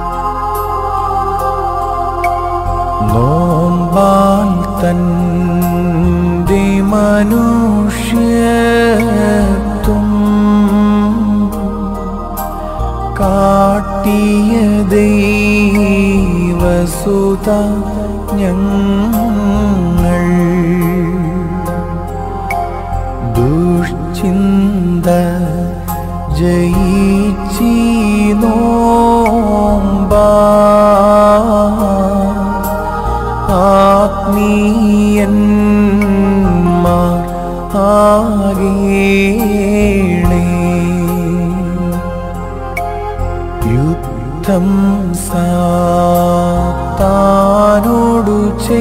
നോമ്പാൽ തന്റെ മനുഷ്യത്വം കാട്ടിയ ദൈവസുത ഞങ്ങൾ ദുഷ്ചിന്ത ജയിച്ചി നോമ്പാ ആത്മീയന്മാർ ആകേണേ യുദ്ധം സാത്താനോടു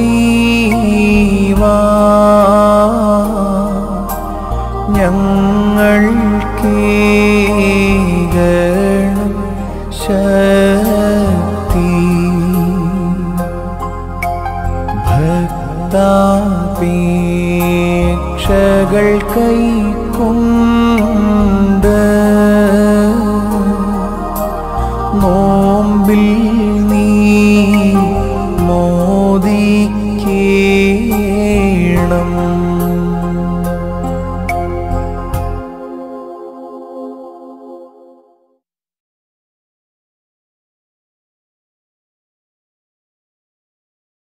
ചെയ്യുവാൻ ഞങ്ങൾക്കേകണം ശക്തി ഭക്താപേക്ഷകൾ കൈക്കൊണ്ട